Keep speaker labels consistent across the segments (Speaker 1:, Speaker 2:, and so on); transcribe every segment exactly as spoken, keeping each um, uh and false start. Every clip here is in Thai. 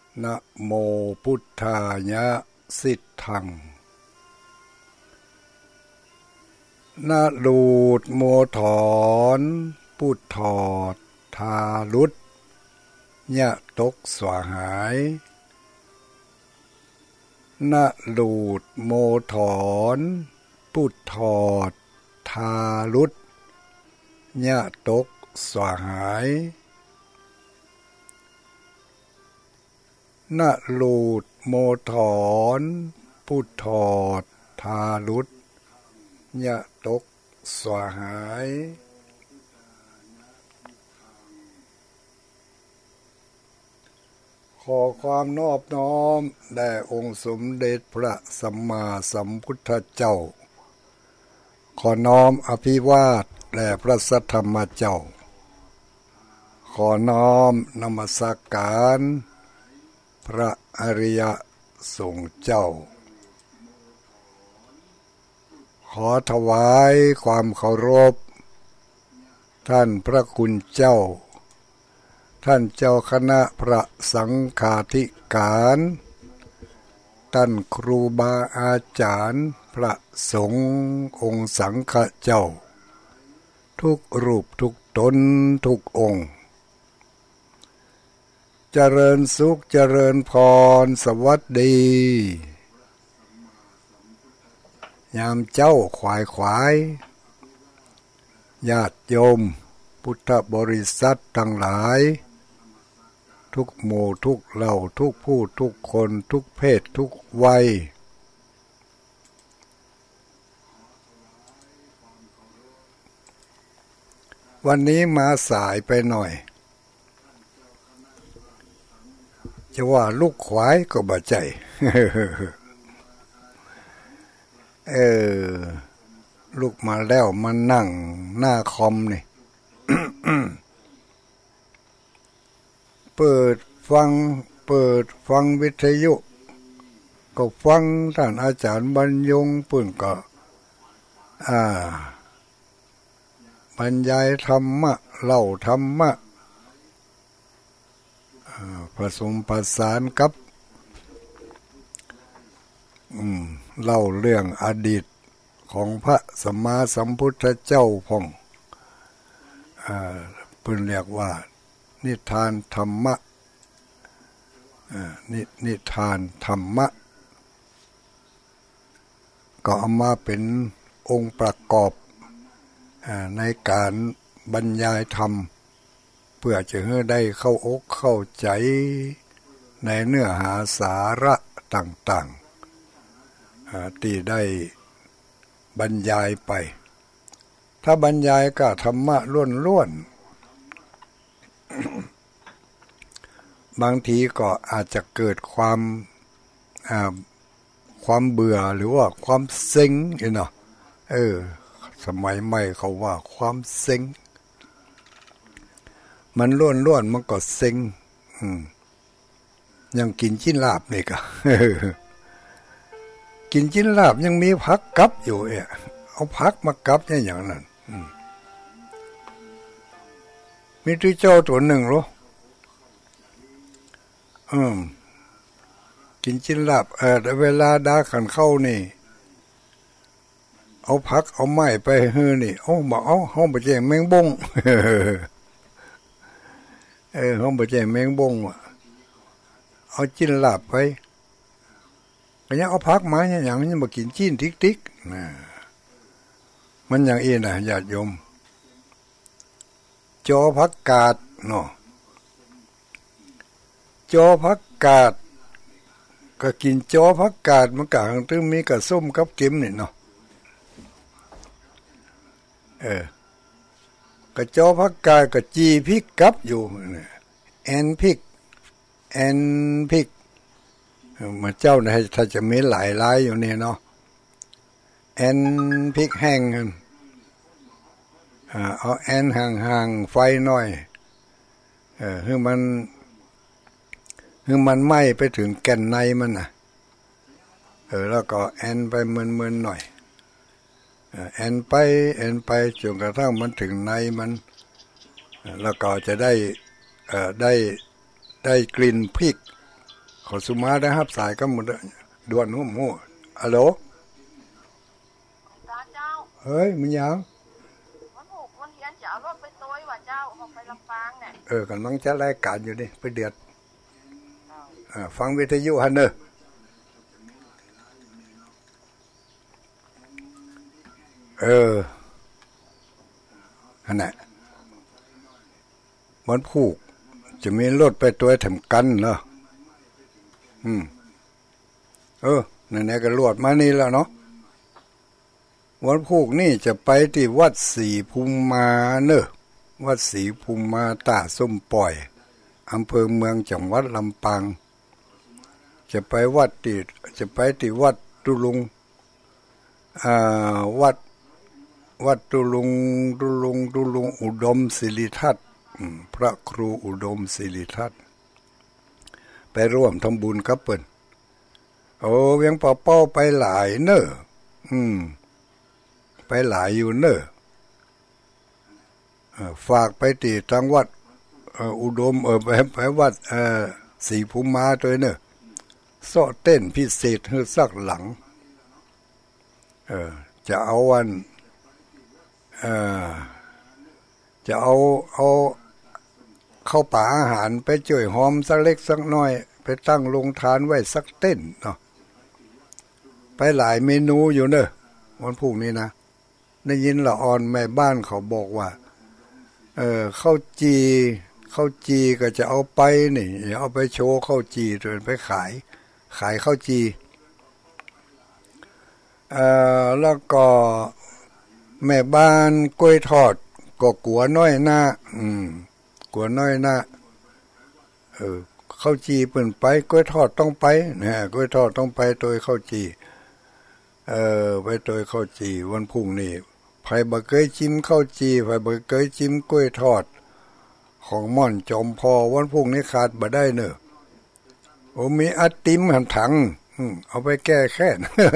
Speaker 1: นะโมพุทธายะสิทธังนะลูดโมถอนพุทธอดทาลุดยะตกสวหายนะลูดโมถอนพุทธอดทาลุดยะตกสวหายนะลูดโมถอนพุทธอดทาลุดยะตกสวหายขอความนอบน้อมแด่องค์สมเด็จพระสัมมาสัมพุทธเจ้าขอน้อมอภิวาทแด่พระสัทธรรมเจ้าขอน้อมนมัสการพระอริยสงฆ์เจ้าขอถวายความเคารพท่านพระคุณเจ้าท่านเจ้าคณะพระสังฆาธิการท่านครูบาอาจารย์พระสงฆ์องค์สังฆเจ้าทุกรูปทุกตนทุกองค์เจริญสุขเจริญพรสวัสดียามเจ้าขวายขวายญาติโยมพุทธบริษัททั้งหลายทุกหมู่ทุกเหล่าทุกผู้ทุกคนทุกเพศทุกวัยวันนี้มาสายไปหน่อยจะว่าลูกควายก็บ่ใจ เออลูกมาแล้วมานั่งหน้าคอมนี่ เปิดฟังเปิดฟังวิทยุก็ฟังท่านอาจารย์บรรยงปุ่นก็อ่าบรรยายธรรมะเล่าธรรมะผสมผสานกับอืมเล่าเรื่องอดีตของพระสัมมาสัมพุทธเจ้าพ่องอ่าเพิ่นเรียกว่านิทานธรรมะอ่านินิทานธรรมะก็เอามาเป็นองค์ประกอบอ่าในการบรรยายธรรมเพื่อจะให้ได้เข้าอกเข้าใจในเนื้อหาสาระต่างๆที่ได้บรรยายไปถ้าบรรยายก็ธรรมะล้วนๆ บางทีก็อาจจะเกิดความความเบื่อหรือว่าความเซ็งเนาะเออสมัยใหม่เขาว่าความเซ็งมันล้วนล้วนมันก็เซ็งอืมยังกินชิ้นลาบนี่ก็ กินชิ้นลาบยังมีผักกับอยู่เอ่ะเอาผักมากับเนี่ยอย่างนั้นมีที่เจ้าตัวหนึ่งหรออืมกินชิ้นลาบเออเวลาดาขันเข้านี่เอาผักเอาไม้ไปเฮือนี่เอาบ่เอาเฮาบ่แจ้งแมงบง เออเฮาบ่แจ้งแมงบงว่ะเอาชิ้นลาบไปก็ยังเอาผักมาเนี่ยอย่างนี้มากินชิ้นติ๊กๆนะมันอย่างอี้นะญาติโยมจอผักกาดเนาะจอผักกาดก็กินจอผักกาดมันก็ถึงมีกระส้มกับกิมนี่เนาะเออกระจอผักกาดก็จีพริกกับอยู่แอนพริกแอนพริกมาเจ้าเนี่ยถ้าจะมีหลายลายอยู่นี่เนาะแอนพริกแห้งกันเอาแอนห่างๆไฟหน่อยเออให้มันให้มันไหม้ไปถึงแก่นในมันน่ะเออแล้วก็แอนไปเมือนๆหน่อยแอนไปแอนไปจนกระทั่งมันถึงในมันแล้วก็จะได้เอ่อได้ได้กลิ่นพริกขอสุมาได้ครับสายก็หมดด่วนหัวหมูฮัลโหล
Speaker 2: ตาเจ้า
Speaker 1: เฮ้ยมันยัง
Speaker 2: วันหกวันเฮียนจะเอารถไปตัวว่ะเจ้าออกไปลำปางเนี่ย
Speaker 1: เออกำลังจะรายการอยู่นี่ไปเดือด
Speaker 2: อ้าว
Speaker 1: ฟังวิทยุฮันเนอร์เออฮันน่ะมันผูกจะมีรถไปตัวแถมกันเนาะอืมเออไหนๆก็ลวดมานี่แล้วเนาะวันผูกนี่จะไปที่วัดศรีภูมิมาเนอะวัดศรีภูมิมาตาส้มปล่อยอำเภอเมืองจังหวัดลำปางจะไปวัดติจะไปที่วัดตุลุงอ่าวัดวัดตุลุงตุลุงตุลุงอุดมศิริทัศน์พระครูอุดมศิริทัศน์ไปร่วมทำบุญกับเปิ้นโอ้เวียงป่าเป้าไปหลายเนอะอืมไปหลายอยู่เนอะฝากไปตีทางวัดอุดมเออไปไปวัดเออศรีภูมิมาตัวเนอะโซเต้นพิเศษให้สักหลังเออจะเอาวันเออจะเอาเอาเข้าป่าอาหารไปจ่วยหอมสักเล็กสักน้อยไปตั้งลงทานไว้สักเต้นเนาะไปหลายเมนูอยู่เนอะวันพรุ่งนี้นะได้ยินละออนแม่บ้านเขาบอกว่าเออข้าวจีข้าวจีก็จะเอาไปนี่เอาไปโชว์ข้าวจีจนไปขายขายข้าวจีเอ่อแล้วก็แม่บ้านกล้วยทอดก็กัวน้อยหน้าอืมกัวน้อยหน้าเออข้าวจีเปิ่นไปกล้วยทอดต้องไปนะกล้วยทอดต้องไปโดยข้าวจีเออไปโดยข้าวจีวันพรุ่งนี้ไผบ่เคยชิมข้าวจีไผบ่เคยชิมกล้วยทอดของม่อนจอมพอวันพรุ่งนี้ขาดบ่ได้เนอะโอ้มีไอติมหันถังเอาไปแก้แค้น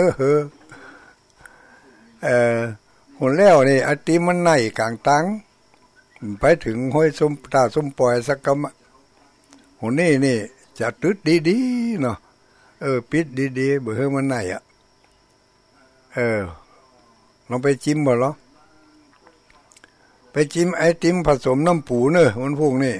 Speaker 1: เออหุ่นแล้วนี่ไอติมมันไหนกลางตังไปถึงห้วยส้มตาส้มปล่อยสักกำหุ่นนี่นี่จะตึดดีๆเนาะเออปิดดีๆเบื่อมันไหนอ่ะเออลองไปจิ้มบ่เหรอไปจิ้มไอติมผสมน้ำปูเนอะมันพวกนี้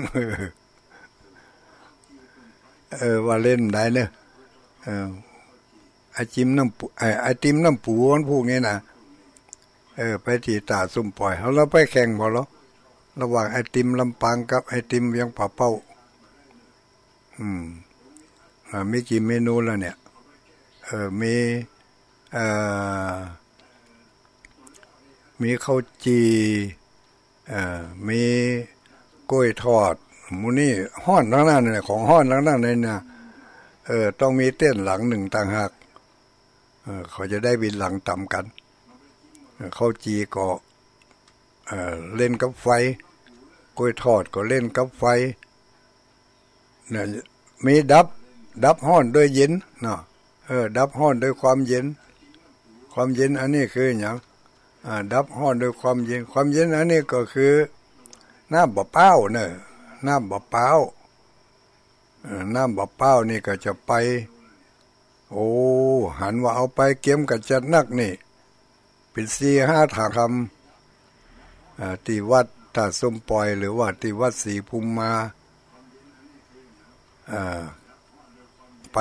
Speaker 1: เออว่าเล่นได้เนอะเออไอจิ้มน้ำปูไอไอติมน้ำปูมันพวกนี้นะเออไปที่ตาซุ่มปล่อยเขาเราไปแข่งบ่เหรอระหว่างไอติมลำปางกับไอติมเวียงป่าเป้าอืมอ่ามีกี่เมนูแล้วเนี่ยเออมีเอ่อมีข้าวจีเอ่อมีกล้วยทอดหมูนี่ห้อนทั้งนั้นเนี่ยของห้อนทั้งนั้นเลยนะเออต้องมีเต้นหลังหนึ่งต่างหากเออเขาจะได้บินหลังต่ำกันข้าวจีก็เออเล่นกับไฟกล้วยทอดก็เล่นกับไฟเนี่ยมีดับดับห้อนด้วยเย็นเนาะเออดับห้อนด้วยความเย็นความเย็นอันนี้คืออย่างอ่าดับห้อนด้วยความเย็นความเย็นอันนี้ก็คือน้ำบะเป้าเนอะน้ำบะเป้าเออน้ำบะเป้านี่ก็จะไปโอ้หันว่าเอาไปเก็มกับจัดนักนี่เป็นสี่ห้าถาคำอ่าที่วัดตาส้มปล่อยหรือว่าที่วัดศรีภูมิมาอ่าไป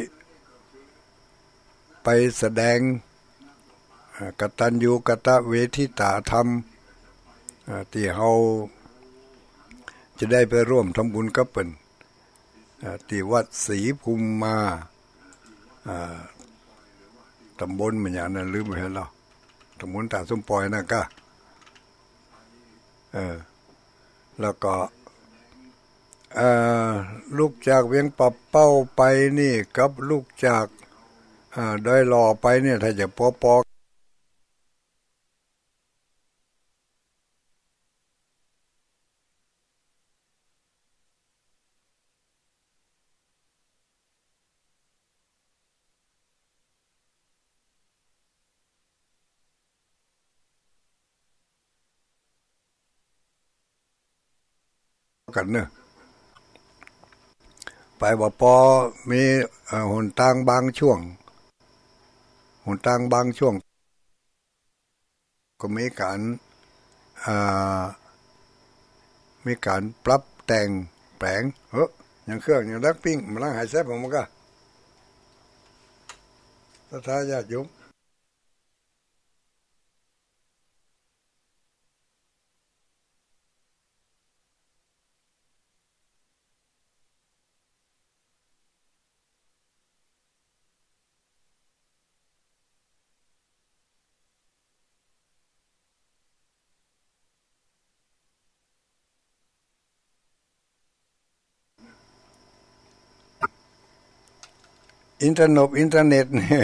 Speaker 1: ไปแสดงกตัญญูกตเวทิตาธรรมที่เขาจะได้ไปร่วมทำบุญกับเปิ้นที่วัดศรีภูมิมาตำบลมันอย่างนั้นลืมไปแล้วตำบลตาส้มปล่อยนะก็เออแล้วก็ลูกจากเวียงปับเป้าไปนี่กับลูกจากดอยหล่อไปเนี่ยถ้าจะปอปอกันเนอะไปว่าพอมีหนทางบางช่วงหนทางบางช่วงก็มีการมีการปรับแต่งแปลงเฮ้ยอย่างเครื่องอย่างดักปิ้งมาล้างหายแซ่บผมมันก็สถาญาติโยมอินเทอร์เน็ตอินเทอร์เน็ตเนี่ย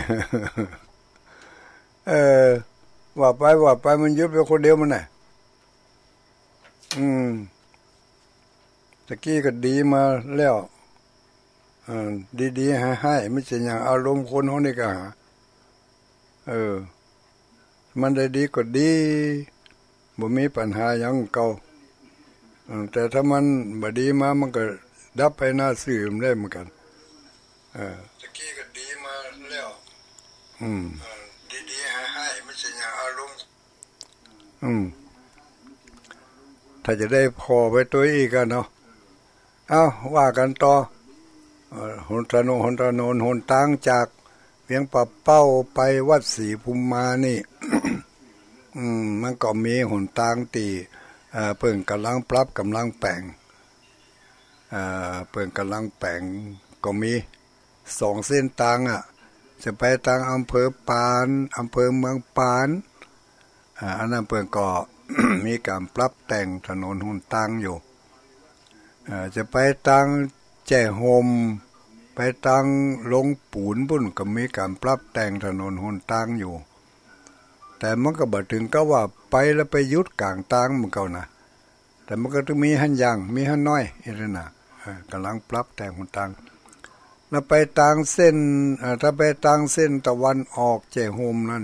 Speaker 1: เออว่าไปว่าไปมันยุบไปคนเดียวมันน่ะอืมตะกี้ก็ดีมาแล้วอ่าดีๆให้ให้ไม่ใช่อย่างอารมณ์คนเฮานี่ก็หาเออมันได้ดีก็ดีบ่มีปัญหาหยังเก่าแต่ถ้ามันบ่ดีมามันก็ดับไปหน้าซื่อมได้เหมือนกันเออตะกี้ก็ดีมาแล้วอืมดีๆให้ให้ไม่ใช่อย่างอารมณ์อืมถ้าจะได้พอไปตัวอีกกันเนาะเอ้าว่ากันต่อหนถนนหนถนนหนทางจากเวียงป่าเป้าไปวัดศรีภูมิมานี่ อืมมันก็มีหนทางตีเอ่อเพิ่นกำลังปรับกำลังแปลงเอ่อเพิ่นกำลังแปลงก็มีสองเส้นทางอ่ะจะไปทางอำเภอปานอำเภอเมืองปานอ่าอันนั้นเพิ่นก็ มีการปรับแต่งถนนหนทางอยู่เอ่อจะไปทางแจ้ห่มไปทางลงปูนบุ่นก็มีการปรับแต่งถนนหนทางอยู่แต่มันก็บ่ถึงก็ว่าไปแล้วไปหยุดกลางทางมันก็นะแต่มันก็ต้องมีหันอย่างมีหันน้อยอีกนะเออกำลังปรับแต่งหนทางแล้วไปทางเส้นเอ่อถ้าไปทางเส้นตะวันออกแจ้ห่มนั่น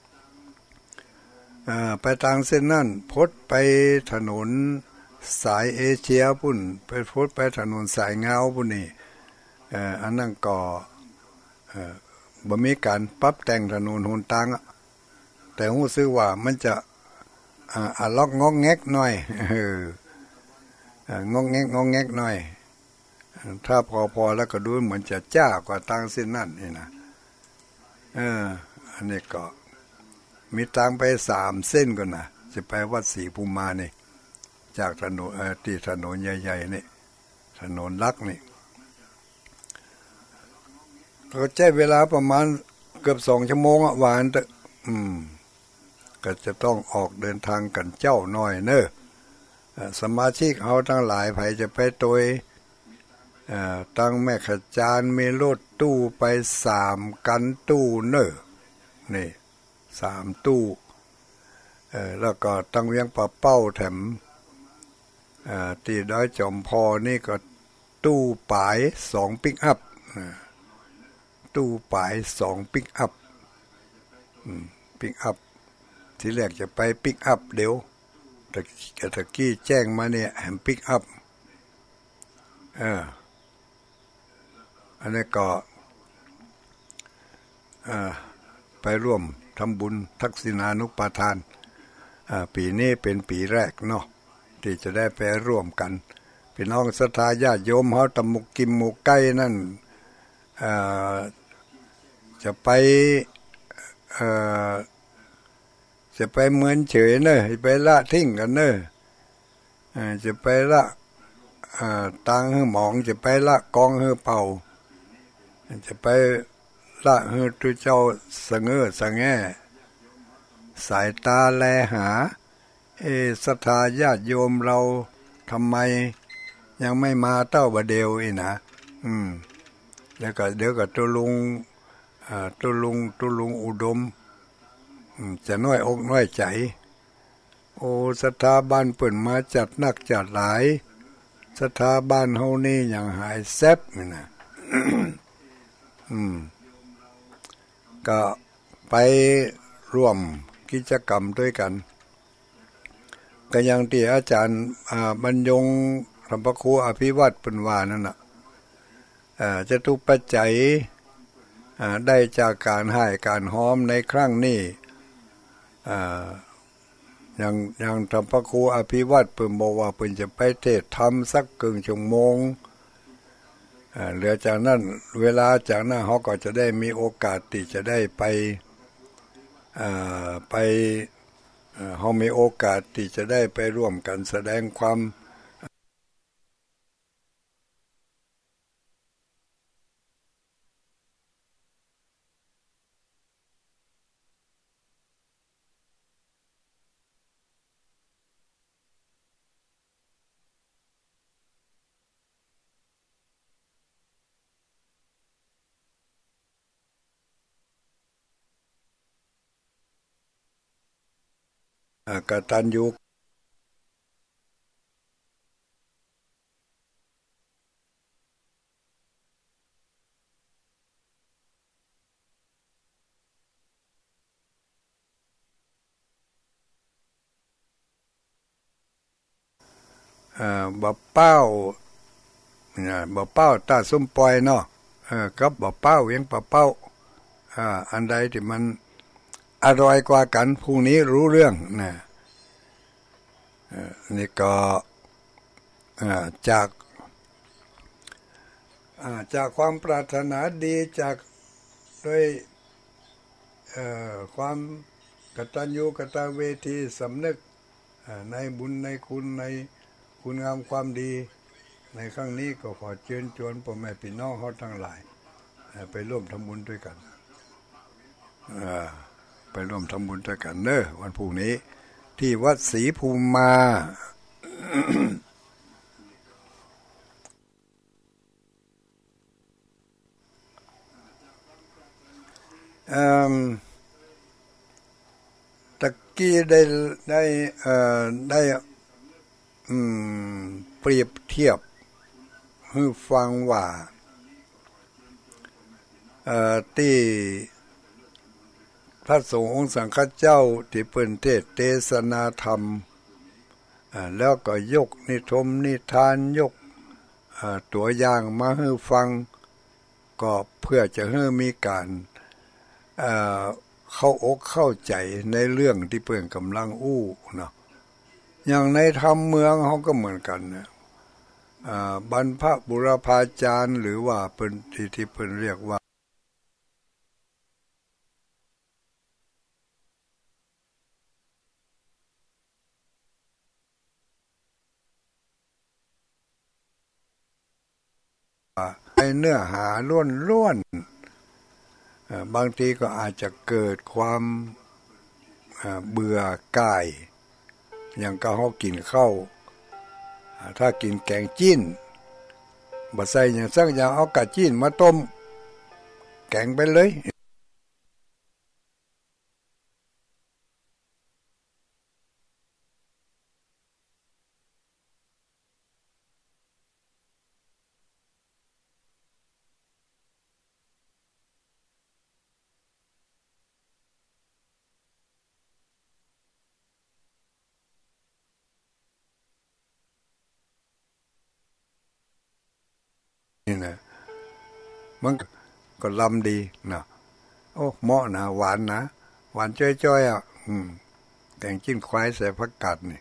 Speaker 1: เอ่อไปทางเส้นนั่นพดไปถนนสายเอเชียพุ่นไปพดไปถนนสายเงาพุ่นนี่เอ่ออันนั้นก็เอ่อบ่มีการปรับแต่งถนนหนทางแต่รู้สึกว่ามันจะอ่าอะล็อกงอกแงกหน่อยเอองอกแงกงอกแงกหน่อยถ้าพอๆแล้วก็ดูเหมือนจะจ้ากว่าทางเส้นนั่นนี่นะเอออันนี้ก็มีทางไปสามเส้นก่อนนะจะไปวัดศรีภูมิมานี่จากถนนเอ่อที่ถนนใหญ่ๆนี่ถนนลักนี่ก็ใช้เวลาประมาณเกือบสองชั่วโมงอ่ะหวานแต่อืมก็จะต้องออกเดินทางกันเจ้าน้อยเนอะสมาชิกเฮาทั้งหลายไผจะไปโดยเอ่อตั้งแม่ขจารมีรถตู้ไปสามกันตู้เนอะนี่สามตู้เอ่อแล้วก็ตั้งเวียงป่าเป้าแถมเอ่อที่ดอยจอมพอนี่ก็ตู้ปายสองปิกอัพตู้ปายสองปิกอัพอืมปิกอัพที่แรกจะไปปิกอัพเดี๋ยวตะตะกี้แจ้งมาเนี่ยแฮมปิกอัพเอออันนี้ก็เอ่อไปร่วมทำบุญทักษิณานุปทานอ่าปีนี้เป็นปีแรกเนาะที่จะได้ไปร่วมกันพี่น้องศรัทธาญาติโยมเฮาตะมุกกิมหมูไก่นั่นเอ่อจะไปเอ่อจะไปเหมือนเฉยเนอะไปละทิ้งกันเนอะจะไปละตังหือหมองจะไปละกองหือเป่าจะไปละหือตุเจ้าสะเงอสะแง่สายตาแลหาเอศรัทธาญาติโยมเราทำไมยังไม่มาเต้าบะเดียวอีนะอืมแล้วก็เดี๋ยวก็ตุลุงอ่าตุลุงตุลุงอุดมจะน้อยอกน้อยใจโอ้สถาบันเปิ่นมาจัดนักจัดหลายสถาบันเฮานี่อย่างหายแซ่บนี่นะ อืมก็ไปร่วมกิจกรรมด้วยกันก็อย่างที่อาจารย์อ่าบรรยงธรรมครูอภิวัตรเพิ่นว่านั่นน่ะจะตุปัจจัยได้จากการให้การห้อมในครั้งนี้อย่างอย่างธรรมพระครูอภิวัตรเพิ่นบอกว่าเพิ่นจะไปเทศธรรมสักครึ่งชั่วโมงเหลือจากนั้นเวลาจากนั้นเขาก็จะได้มีโอกาสที่จะได้ไปไปเขามีโอกาสที่จะได้ไปร่วมกันแสดงความกตัญญูบ่เป้าบ่เป้าตาส้มปล่อยเนาะกับบ่เป้ายังบ่เป้าอันใดที่มันอร่อยกว่ากันพรุ่งนี้รู้เรื่องนะนี่ก็จากจากความปรารถนาดีจากด้วยความกตัญญูกตเวทีสำนึกในบุญในคุณในคุณงามความดีในครั้งนี้ก็ขอเชิญชวนพ่อแม่พี่น้องเขาทั้งหลายไปร่วมทำบุญด้วยกันไปร่วมทำบุญด้วยกันเนอะวันพรุ่งนี้ที่วัดศรีภูมิมา ตะกี้ได้ได้เอ่อได้อืมเปรียบเทียบให้ฟังว่าเอ่อที่พระสงฆ์องค์สังฆเจ้าที่เพิ่นเทศเทศนาธรรมแล้วก็ยกนิทมนิทานยกตัวอย่างมาให้ฟังก็เพื่อจะให้มีการเข้าอกเข้าใจในเรื่องที่เพิ่นกำลังอู้เนาะอย่างในธรรมเมืองเขาก็เหมือนกันนะบรรพบุรพาจารย์หรือว่าเป็นที่ที่เพิ่นเรียกว่าในเนื้อหาล้วนๆบางทีก็อาจจะเกิดความเบื่อกายอย่างก็เขากินข้าวถ้ากินแกงจิ้นบะใส่อย่างสักอย่างเอากะจิ้นมาต้มแกงไปเลยนี่นะมันก็ลำดีนะโอ้เหมาะนะหวานนะหวานจ้อยๆอ่ะอืมแกงจิ้นควายใส่ผักกาดนี่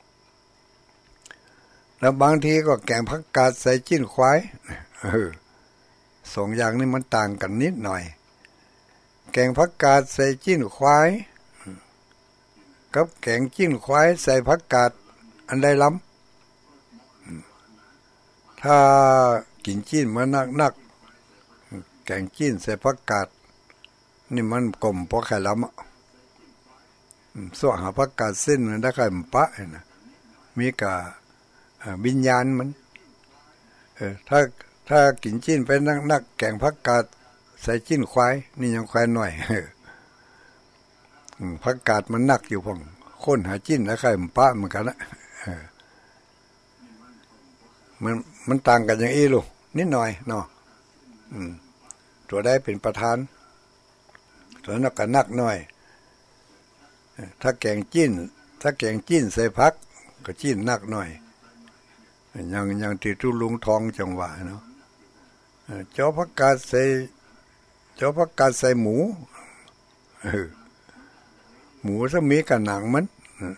Speaker 1: แล้วบางทีก็แกงผักกาดใส่จิ้นควายเออสองอย่างนี้มันต่างกันนิดหน่อยแกงผักกาดใส่จิ้นควายกับแกงจิ้นควายใส่ผักกาดอันใดล้ำถ้ากินจิ้นมานักๆแกงจิ้นใส่ผักกาดนี่มันกลมเพราะไข่ล้ำสวหาผักกาดเส้นมันได้ไข่ปะนะมีกะวิญญาณมันเออถ้าถ้ากินจิ้นไปนักๆแกงผักกาดใส่จิ้นควายนี่ยังควายหน่อยผักกาดมันนักอยู่พงค้นหาจิ้นแล้วไข่ปะเหมือนกันนะมันมันต่างกันอย่างอี้ลูกนิดหน่อยเนาะตัวได้เป็นประธานตัวนักกันนักหน่อยถ้าแกงจิ้นถ้าแกงจิ้นใส่พักก็จิ้นนักหน่อยอย่างอย่างที่ทุลุงทองจังหวะเนาะจอผักกาดใส่จอผักกาดใส่หมูหมูถ้ามีกับหนังมัน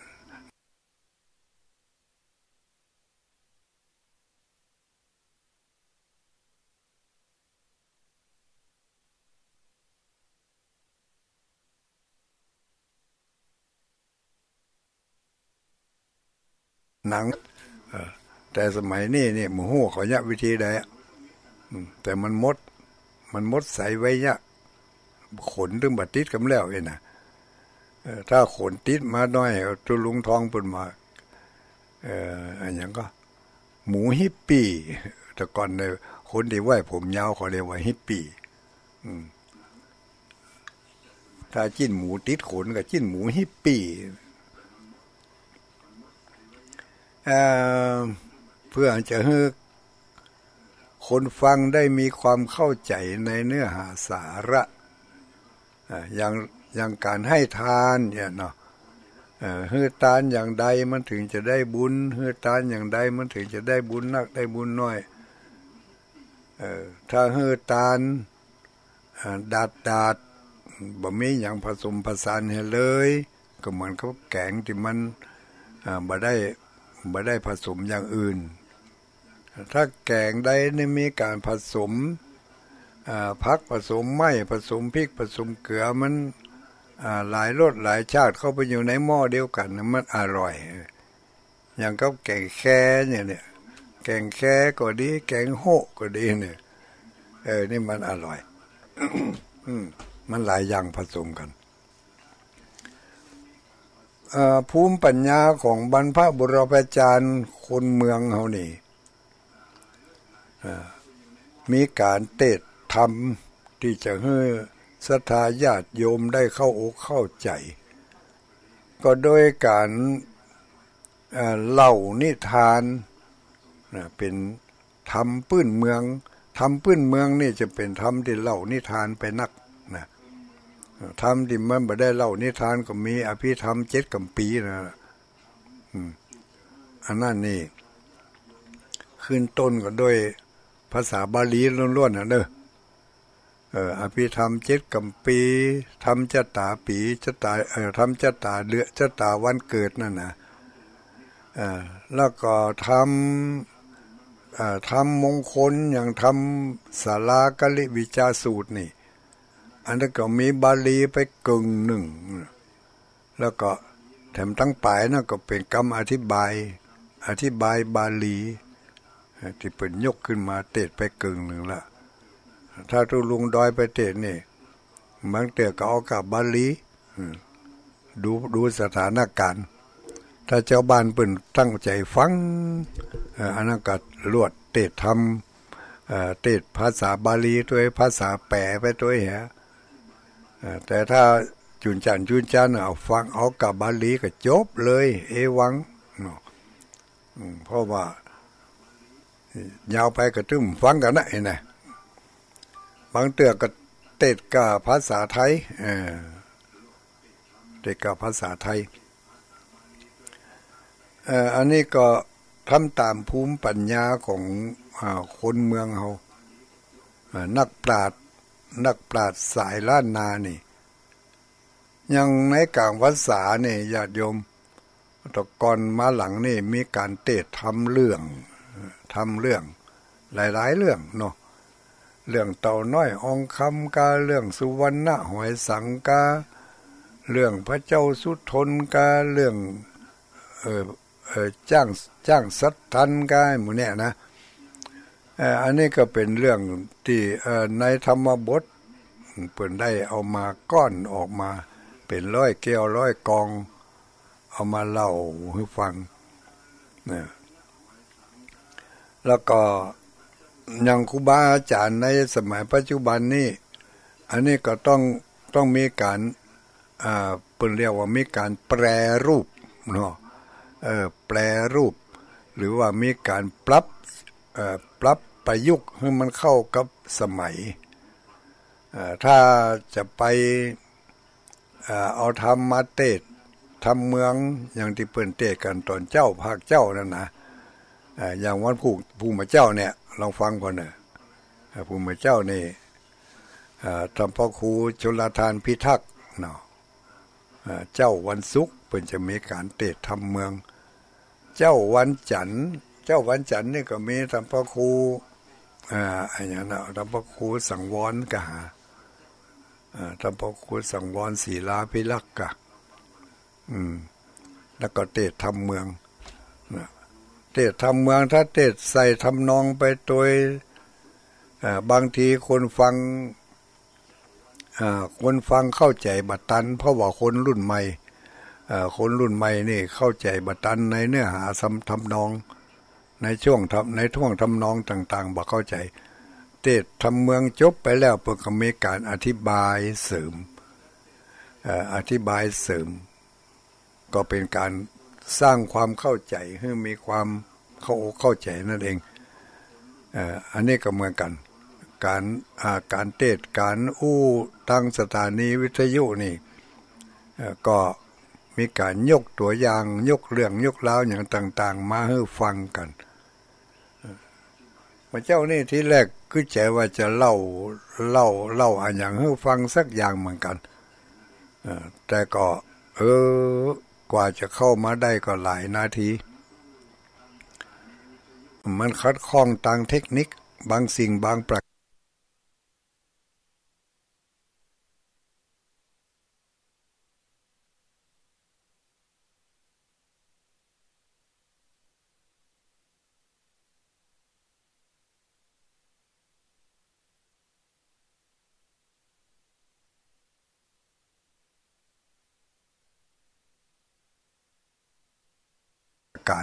Speaker 1: หนังแต่สมัยนี้นี่หมูหูเขาเนี่ยวิธีใดแต่มันมดมันมดใส่ไว้เนี่ยขนถึงบัดติดกันแล้วเองนะถ้าขนติดมาน้อยตุลุงทองปุ่นมาเอ่ออันอย่างก็หมูฮิปปี้แต่ก่อนเนี่ยคนที่ไหวผมยาวเขาเรียกว่าฮิปปี้ถ้าจิ้นหมูติดขนก็จิ้นหมูฮิปปี้เอ่อเพื่อจะให้คนฟังได้มีความเข้าใจในเนื้อหาสาระอย่างอย่างการให้ทานเนี่ยเนาะเฮือทานอย่างใดมันถึงจะได้บุญเฮือทานอย่างใดมันถึงจะได้บุญนักได้บุญน้อยถ้าเฮือทานดาดดาดบ่มีอย่างผสมผสานให้เลยก็เหมือนเขาแกงที่มันบ่ได้บ่ได้ผสมอย่างอื่นถ้าแกงใดนี่มีการผสมผักผสมไม้ผสมพริกผสมเกลือมันหลายรสหลายชาติเข้าไปอยู่ในหม้อเดียวกันมันอร่อยอย่างกับแกงแค่เนี่ยเนี่ยแกงแค่ก็ดีแกงโฮก็ดีเนี่ยเออนี่มันอร่อย มันหลายอย่างผสมกันภูมิปัญญาของบรรพบุรุษอาจารย์คนเมืองเฮานี่มีการเตะทำที่จะให้ศรัทธาญาติโยมได้เข้าอกเข้าใจก็โดยการเล่านิทานเป็นธรรมพื้นเมืองธรรมพื้นเมืองนี่จะเป็นธรรมที่เล่านิทานไปนักนะธรรมที่มันบ่ได้เล่านิทานก็มีอภิธรรมเจ็ดกัมปีนะอันนั้นนี่ขึ้นต้นก็โดยภาษาบาลีล้วนๆนะเด้อเอ่ออภิธรรมเจ็ดกัมปีธรรมจตาปีจตาเอ่อธรรมจตาเดือนจตาวันเกิดนั่นนะเอ่อแล้วก็ทำเอ่อทำมงคลอย่างทำศาลากลิวิจาสูตรนี่อันนั้นก็มีบาลีไปกึ่งหนึ่งแล้วก็แถมตั้งปลายนั่นก็เป็นคำอธิบายอธิบายบาลีที่เป็นยกขึ้นมาเตะไปกึ่งหนึ่งละถ้าทุลุงดอยไปเตะนี่บางเตะก็เอากับบาลีดูดูสถานการณ์ถ้าเจ้าบ้านเปิ่นตั้งใจฟังอันนั้นก็ลวดเตะทำเตะภาษาบาลีตัวภาษาแปลไปตัวเหรอแต่ถ้าจุนจันจุนจันเอาฟังเอากับบาลีก็จบเลยเอวังเพราะว่ายาวไปก็ตึ้มฟังกันนะเห็นไหมบางเตือก็เตะกับภาษาไทยเออเตะกับภาษาไทยเอ่ออันนี้ก็ทำตามภูมิปัญญาของคนเมืองเขานักปราชญ์นักปราชญ์สายล้านนานี่ยังในกลางภาษาเนี่ยญาติโยมตะกอนมาหลังนี่มีการเตะทำเรื่องทำเรื่องหลายๆเรื่องเนาะเรื่องเต่าน้อยองคำกาเรื่องสุวรรณหอยสังกาเรื่องพระเจ้าสุทนกาเรื่องเออเออจ้างจ้างสัตทันกาหมู่เนี่ยนะเอออันนี้ก็เป็นเรื่องที่เออในธรรมบทเปิ่นได้เอามาก้อนออกมาเป็นร้อยแก้วร้อยกองเอามาเล่าให้ฟังเนี่ยแล้วก็อย่างครูบาอาจารย์ในสมัยปัจจุบันนี้อันนี้ก็ต้องต้องมีการอ่าเปิ้นเรียกว่ามีการแปรรูปเนาะเออแปรรูปหรือว่ามีการปรับเอ่อปรับประยุกต์ให้มันเข้ากับสมัยเอ่อถ้าจะไปเอ่อเอาธรรมมาเทศทำเมืองอย่างที่เปิ้นเทศกันตอนเจ้าภาคเจ้านั่นนะอย่างวันผูกผูมาเจ้าเนี่ยลองฟังก่อนเนอะภูมิเจ้านี่ทำพ่อครูชลทานพิทักษ์เนาะเจ้าวันศุกร์เป็นจะมีการเตะทำเมืองเจ้าวันจันทร์เจ้าวันจันทร์นี่ก็มีทำพ่อครูอ่าอย่างนั้นทำพ่อครูสังวรกะทำพ่อครูสังวรศีลาภิลักษ์กะอืมแล้วก็เตะทำเมืองเตะทำเมืองถ้าเตะใส่ทำนองไปโดยบางทีคนฟังคนฟังเข้าใจบัตันเพราะว่าคนรุ่นใหม่คนรุ่นใหม่นี่เข้าใจบัตันในเนื้อหาทำนองในช่วงทำในท่วงทำนองต่างๆบ่เข้าใจเตะทำเมืองจบไปแล้วเปิดก็มีการอธิบายเสริมอธิบายเสริมก็เป็นการสร้างความเข้าใจให้มีความเข้าเข้าใจนั่นเองอันนี้ก็เหมือนกันการการเทศการอู้ตั้งสถานีวิทยุนี่ก็มีการยกตัวอย่างยกเรื่องยกเล่าอย่างต่างๆมาให้ฟังกันพระเจ้านี่ที่แรกคือใจว่าจะเล่าเล่าเล่าอันอย่างให้ฟังสักอย่างเหมือนกันแต่ก็เออกว่าจะเข้ามาได้ก็หลายนาทีมันคัดข้องทางเทคนิคบางสิ่งบางประการ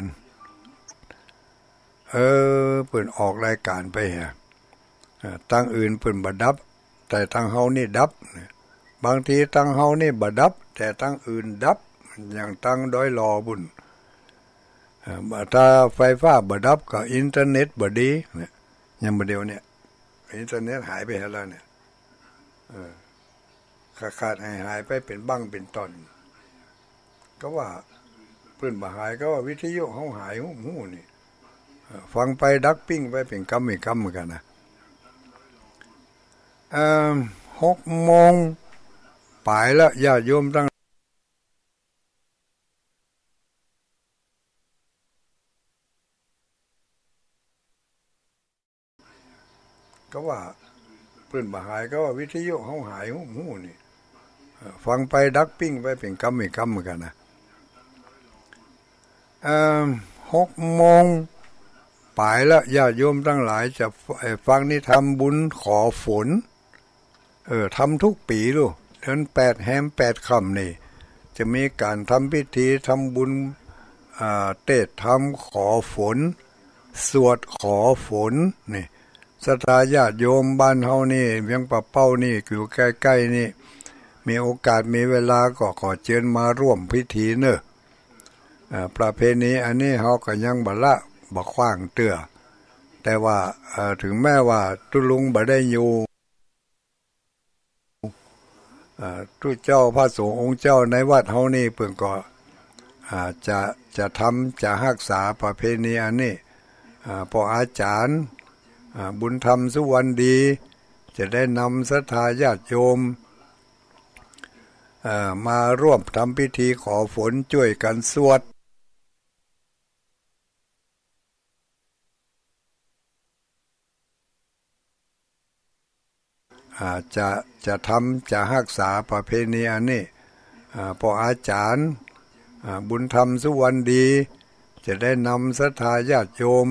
Speaker 1: เออเปิ่นออกรายการไปฮะตั้งอื่นเปิ่นบ่ดับแต่ตั้งเฮานี่ดับบางทีตั้งเฮานี่บ่ดับแต่ตั้งอื่นดับอย่างตั้งดอยลอบุญถ้าไฟฟ้าบ่ดับก็อินเทอร์เน็ตบ่ดีเนี่ยยังบ่เดียวเนี่ยอินเทอร์เน็ตหายไปแล้วเนี่ยเออขาดๆหายๆไปเป็นบั้งเป็นตอนก็ว่าเพิ่นบ่หายก็ว่าวิทยุเฮาหายหู้นี่ฟังไปดักปิ้งไปเป็นกำไม่กำเหมือนกันนะเอ่อหกโมงปลายแล้วญาติโยมตั้งก็ว่าเพิ่นบ่หายก็ว่าวิทยุเฮาหายหู้นี่ฟังไปดักปิ้งไปเป็นกำไม่กำเหมือนกันนะเอ่อหกโมงปลายแล้วญาติโยมทั้งหลายจะฟังนี่ทำบุญขอฝนเออทำทุกปีลูกเดือนแปดแฮมแปดค่ำนี่จะมีการทำพิธีทำบุญอ่าเทศทำขอฝนสวดขอฝนนี่ศรัทธาญาติโยมบ้านเฮานี่เวียงปะเป้านี่อยู่ใกล้ๆนี่มีโอกาสมีเวลาก็ขอเชิญมาร่วมพิธีเนอะประเพณีอันนี้เฮาก็ยังบ่ละบ่ขว้างเตื้อแต่ว่าถึงแม้ว่าตุลุงบ่ได้อยู่ทุกเจ้าพระสงฆ์องค์เจ้าในวัดเฮานี่เพิ่นก็จะจะทำจะรักษาประเพณีอันนี้พออาจารย์บุญธรรมสุวรรณดีจะได้นำศรัทธาญาติโยมมาร่วมทำพิธีขอฝนช่วยกันสวดจะจะทำจะรักษาประเพณีอันนี้พออาจารย์บุญธรรมสุวรรณดีจะได้นำศรัทธาญาติโยม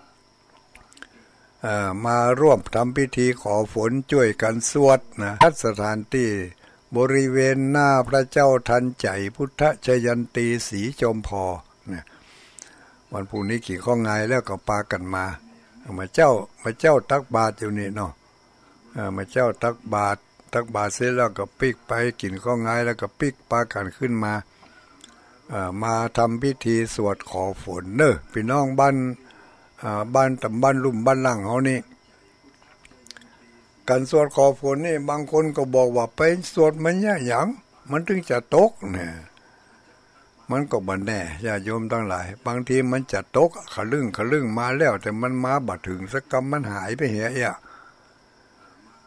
Speaker 1: มาร่วมทำพิธีขอฝนช่วยกันสวดนะสถานที่บริเวณหน้าพระเจ้าทันใจพุทธชยันตีศรีจอมพอเนี่ยวันพรุ่งนี้ขี่ข้องไงแล้วก็ปากันมามาเจ้ามาเจ้าตักบาตรอยู่นี่เนาะมาเจ้าตักบาตรตักบาตรเสร็จแล้วก็ปิกไปกินข้องไงแล้วก็ปิกปากันขึ้นมามาทำพิธีสวดขอฝนเนอะพี่น้องบ้านบ้านตำบ้านลุ่มบ้านล่างเขานี่การสวดขอฝนนี่บางคนก็บอกว่าไปสวดมันเนี่ยหยังมันถึงจะตกเนี่ยมันก็บันแน่ญาติโยมทั้งหลายบางทีมันจะตกขลึ่งขลึ่งมาแล้วแต่มันมาบัดถึงสักกรรมมันหายไปเหียอ่ะ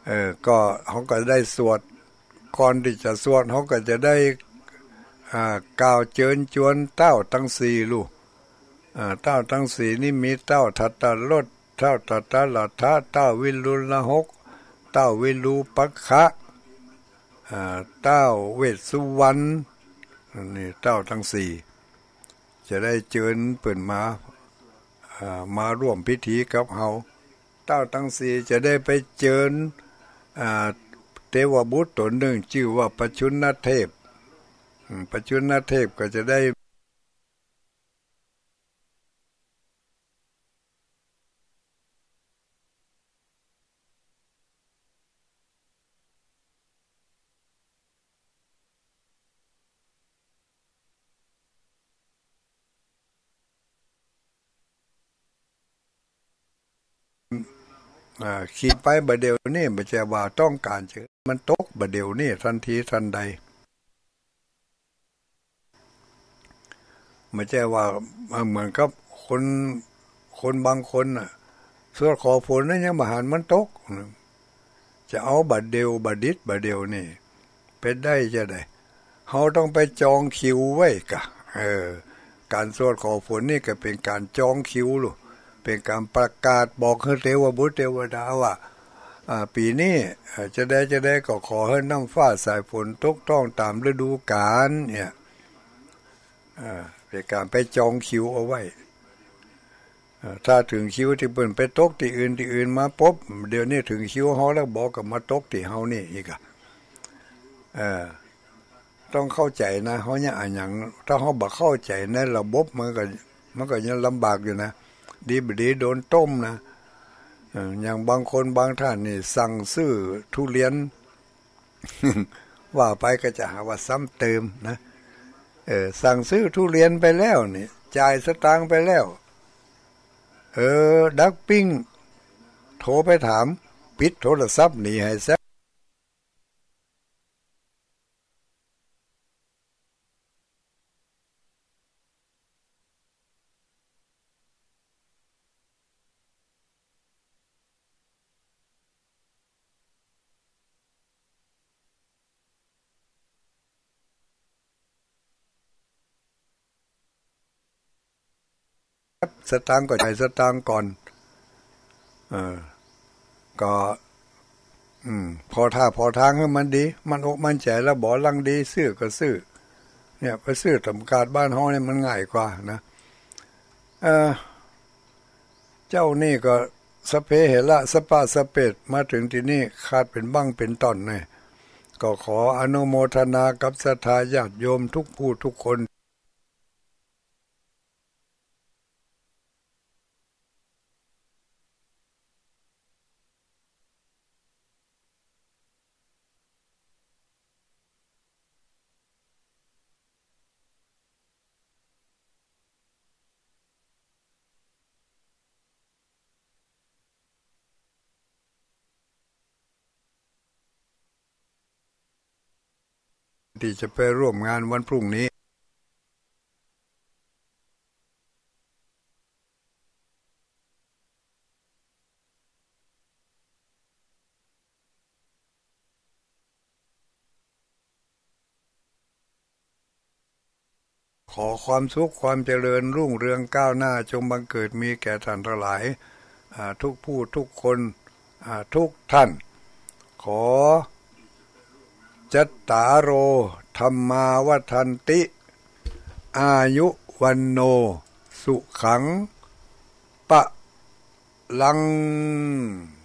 Speaker 1: เออก็เขาก็ได้สวดก่อนที่จะสวดเขาก็จะได้อ่ากล่าวเชิญชวนเต้าทั้งสี่ลูกอ่าเต้าทั้งสี่นี่มีเต้าทัตตรสเต้าทัตตลัทธะเต้าวิรุฬหกเต้าวิรูปักขะอ่าเต้าเวสสุวรรณนี่เต้าทั้งสี่จะได้เชิญเปิ่นมาอ่ามาร่วมพิธีกับเฮาเต้าทั้งสี่จะได้ไปเชิญอ่าเทวบุตรตนหนึ่งชื่อว่าปชุนนเทพปชุนนเทพก็จะได้อ่าขีดไปบะเดียวนี่บ่ใช่ว่าต้องการเจอมันตกบะเดียวนี่ทันทีทันใดไม่ใช่ว่าเหมือนกับคนคนบางคนน่ะสวดขอฝนนั้นยังบ่หันมันตกจะเอาบัดเดียวบัดดิดบัดเดียวนี่เป็นได้จะได้เฮาต้องไปจองคิวไว้กะเออการสวดขอฝนนี่ก็เป็นการจองคิวลูกเป็นการประกาศบอกให้เทวบุตรเทวดาว่าปีนี้จะได้จะได้ก็ขอให้น้ำฟ้าสายฝนตกต้องตามฤดูกาลเนี่ยเป็นการไปจองคิวเอาไว้ถ้าถึงคิวที่เปิ่นไปตกที่อื่นที่อื่นมาปุ๊บเดี๋ยวนี้ถึงคิวเฮาแล้วบอกกับมาตกที่เฮานี่อีกอ่ะเออต้องเข้าใจนะเฮาเนี่ยอ่านอย่างถ้าเฮาบ่เข้าใจในระบบมันก็มันก็ยังลำบากอยู่นะดีบดีโดนต้มนะอย่างบางคนบางท่านนี่สั่งซื้อทุเรียน ว่าไปก็จะหาว่าซ้ำเติมนะเออสั่งซื้อทุเรียนไปแล้วนี่จ่ายสตางค์ไปแล้วเออดักปิ้งโทรไปถามปิดโทรศัพท์หนีให้ซะสตางค์ก็จ่ายสตางค์ก่อนเออก็อืมพอท่าพอทางให้มันดีมันอกมันใจแล้วบ่ลังดีซื้อก็ซื้อเนี่ยไปซื้อตำกาดบ้านเฮาเนี่ยมันง่ายกว่านะเออเจ้านี่ก็สเพเหระสปะสเปดมาถึงที่นี่ขาดเป็นบั้งเป็นต้นเนี่ยก็ขออนุโมทนากับศรัทธาญาติโยมทุกผู้ทุกคนที่จะไปร่วมงานวันพรุ่งนี้ขอความสุขความเจริญรุ่งเรืองก้าวหน้าจงบังเกิดมีแก่ท่านทั้งหลายทุกผู้ทุกคนทุกท่านขอจัตตารโอธัมมาวัฏันติอายุวันโนสุขังปะลัง